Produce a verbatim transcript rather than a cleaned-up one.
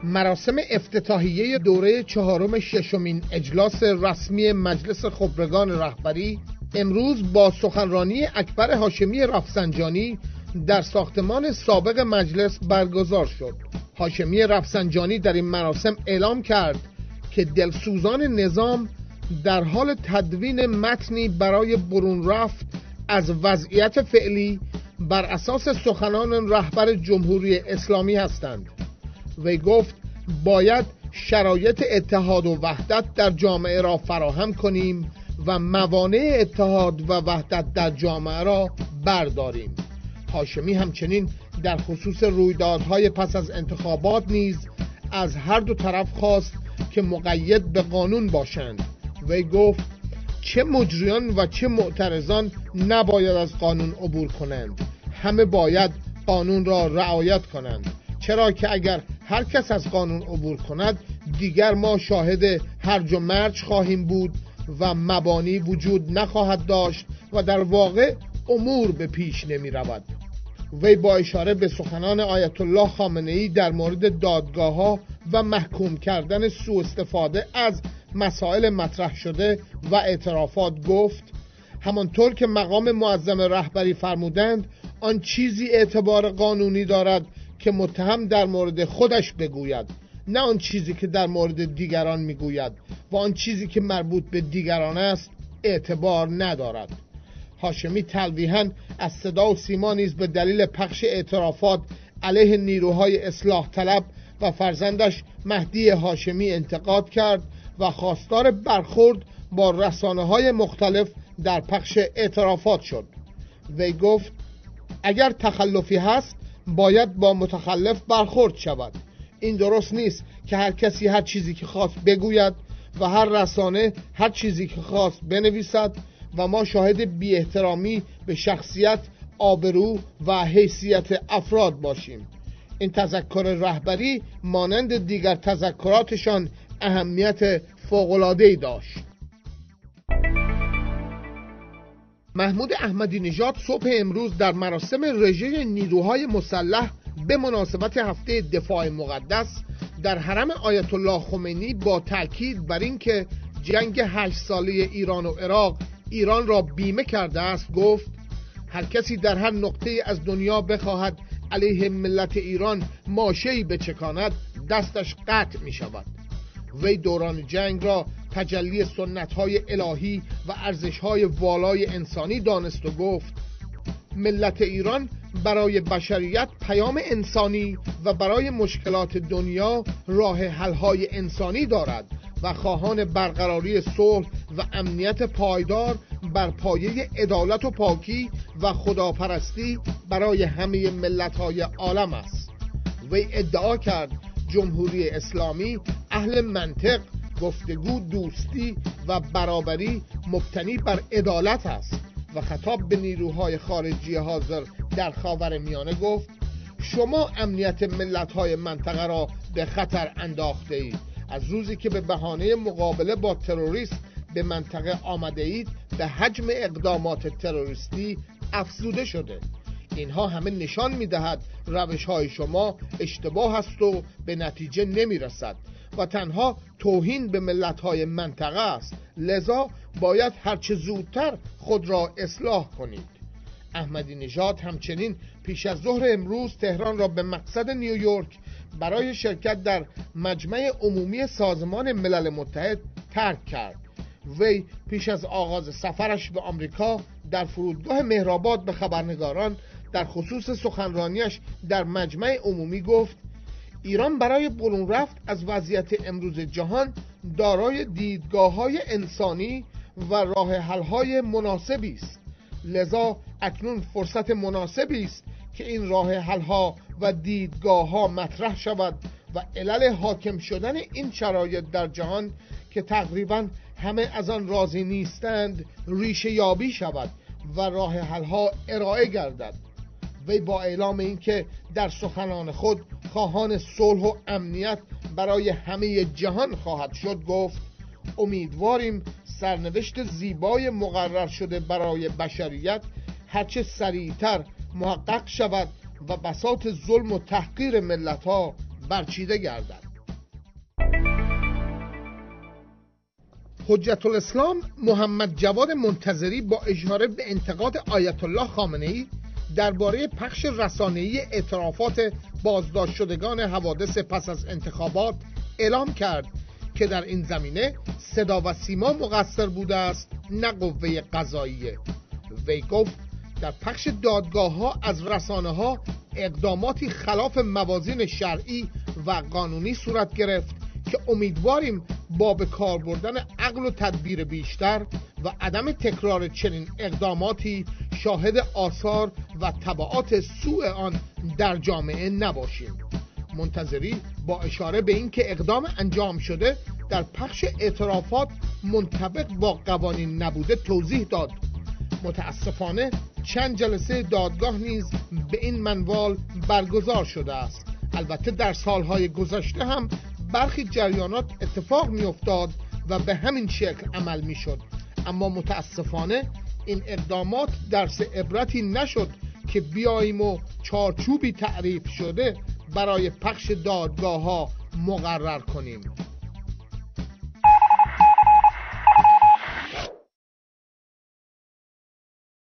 مراسم افتتاحیه دوره چهارم ششمین اجلاس رسمی مجلس خبرگان رهبری امروز با سخنرانی اکبر هاشمی رفسنجانی در ساختمان سابق مجلس برگزار شد. هاشمی رفسنجانی در این مراسم اعلام کرد که دلسوزان نظام در حال تدوین متنی برای برون رفت از وضعیت فعلی بر اساس سخنان رهبر جمهوری اسلامی هستند. وی گفت باید شرایط اتحاد و وحدت در جامعه را فراهم کنیم و موانع اتحاد و وحدت در جامعه را برداریم. هاشمی همچنین در خصوص رویدادهای پس از انتخابات نیز از هر دو طرف خواست که مقید به قانون باشند. وی گفت چه مجریان و چه معترضان نباید از قانون عبور کنند، همه باید قانون را رعایت کنند، چرا که اگر هر کس از قانون عبور کند دیگر ما شاهد هرج و مرج خواهیم بود و مبانی وجود نخواهد داشت و در واقع امور به پیش نمی رود. وی با اشاره به سخنان آیت الله خامنه‌ای در مورد دادگاه‌ها و محکوم کردن سوء استفاده از مسائل مطرح شده و اعترافات گفت همانطور که مقام معظم رهبری فرمودند آن چیزی اعتبار قانونی دارد که متهم در مورد خودش بگوید، نه آن چیزی که در مورد دیگران میگوید و آن چیزی که مربوط به دیگران است اعتبار ندارد. هاشمی تلویحاً از صدا و سیما نیز به دلیل پخش اعترافات علیه نیروهای اصلاح طلب و فرزندش مهدی هاشمی انتقاد کرد و خواستار برخورد با رسانه‌های مختلف در پخش اعترافات شد. وی گفت اگر تخلفی هست باید با متخلف برخورد شود. این درست نیست که هر کسی هر چیزی که خواست بگوید و هر رسانه هر چیزی که خواست بنویسد و ما شاهد بی احترامی به شخصیت، آبرو و حیثیت افراد باشیم. این تذکر رهبری مانند دیگر تذکراتشان اهمیت فوق‌العاده‌ای داشت. محمود احمدی نژاد صبح امروز در مراسم رژه نیروهای مسلح به مناسبت هفته دفاع مقدس در حرم آیت الله خمینی با تأکید بر اینکه جنگ هشت ساله ایران و عراق ایران را بیمه کرده است گفت هر کسی در هر نقطه از دنیا بخواهد علیه ملت ایران ماشه‌ای بچکاند دستش قطع می شود. وی دوران جنگ را تجلی سنت‌های الهی و ارزش‌های والای انسانی دانست و گفت ملت ایران برای بشریت پیام انسانی و برای مشکلات دنیا راه حل‌های انسانی دارد و خواهان برقراری صلح و امنیت پایدار بر پایه عدالت و پاکی و خداپرستی برای همه ملت‌های عالم است. وی ادعا کرد جمهوری اسلامی اهل منطق، گفتگو، دوستی و برابری مبتنی بر عدالت است و خطاب به نیروهای خارجی حاضر در خاورمیانه گفت شما امنیت ملت‌های منطقه را به خطر انداخته اید. از روزی که به بهانه مقابله با تروریست به منطقه آمده اید به حجم اقدامات تروریستی افزوده شده. اینها همه نشان می‌دهد روش‌های شما اشتباه است و به نتیجه نمی‌رسد و تنها توهین به ملت‌های منطقه است. لذا باید هرچه زودتر خود را اصلاح کنید. احمدی نژاد همچنین پیش از ظهر امروز تهران را به مقصد نیویورک برای شرکت در مجمع عمومی سازمان ملل متحد ترک کرد. وی پیش از آغاز سفرش به آمریکا در فرودگاه مهرآباد به خبرنگاران در خصوص سخنرانیش در مجمع عمومی گفت ایران برای برون رفت از وضعیت امروز جهان دارای دیدگاه‌های انسانی و راه حل‌های مناسبی است. لذا اکنون فرصت مناسبی است که این راه حل‌ها و دیدگاه‌ها مطرح شود و علل حاکم شدن این شرایط در جهان که تقریباً همه از آن راضی نیستند ریشه یابی شود و راه حل‌ها ارائه گردد. وی با اعلام اینکه در سخنان خود خواهان صلح و امنیت برای همه جهان خواهد شد گفت امیدواریم سرنوشت زیبای مقرر شده برای بشریت هرچه سریعتر محقق شود و بساط ظلم و تحقیر ملت‌ها برچیده گردد. حجت الاسلام محمد جواد منتظری با اشاره به انتقاد آیت الله خامنه‌ای درباره پخش رسانه‌ای اعترافات بازداشت شدگان حوادث پس از انتخابات اعلام کرد که در این زمینه صدا و سیما مقصر بوده است، نه قوه قضاییه. وی گفت در پخش دادگاه‌ها از رسانه‌ها اقداماتی خلاف موازین شرعی و قانونی صورت گرفت که امیدواریم با به کار بردن عقل و تدبیر بیشتر و عدم تکرار چنین اقداماتی شاهد آثار و تبعات سوء آن در جامعه نباشیم. منتظری با اشاره به اینکه اقدام انجام شده در پخش اعترافات منطبق با قوانین نبوده توضیح داد. متاسفانه چند جلسه دادگاه نیز به این منوال برگزار شده است. البته در سالهای گذشته هم برخی جریانات اتفاق می افتاد و به همین شکل عمل می شد، اما متاسفانه این اقدامات درس عبرتی نشد که بیاییم و چارچوبی تعریف شده برای پخش دادگاه ها مقرر کنیم.